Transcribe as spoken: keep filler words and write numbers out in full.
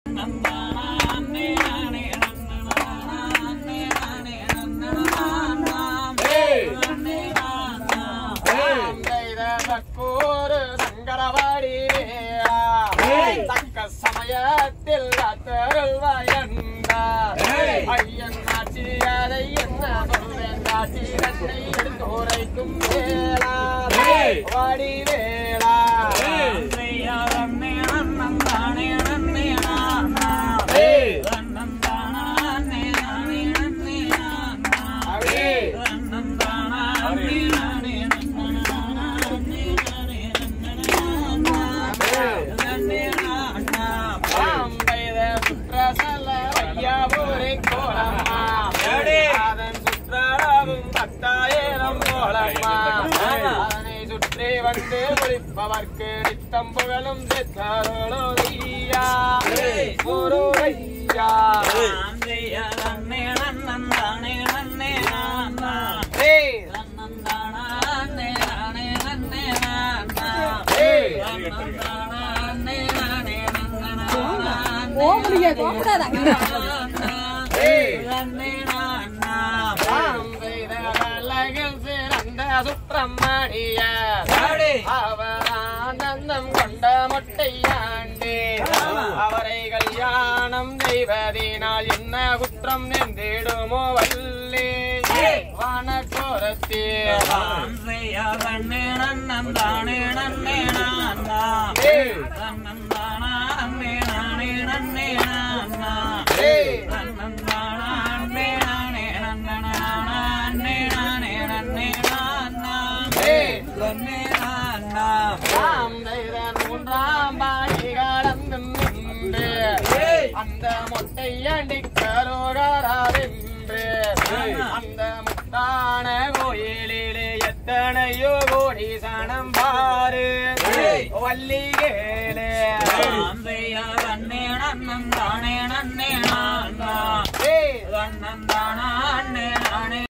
சங்கரவாடி தக்க சமயத்தில் தருள்வாயந்தார் ஐயன் நாச்சி அதை என்ன சொல்வேன் காட்சி கண்ணை எடுத்து உரைக்கும் வேளா வாடி வேளா சுற்றி வந்து ஒழிப்பவர்க்கு நித்தம் புகழும் சித்தருளையா ஒரு ஐயா சுப்பிரமணிய அவரானந்தம் கொண்ட மொட்டையாண்டே அவரை கல்யாணம் செய்வதினால் என்ன குற்றம் நெந்திடுமோ வல்லே வனக்கோரத்தே மூன்றாம் பாடி கடந்து நின்று அந்த மொட்டையண்டி கரோகராவென்று அந்த முத்தான கோயிலிலே எத்தனையோ கோடி சனம் பாரு வள்ளிகேலே நன்னே நன்னே நன்னே நன்னே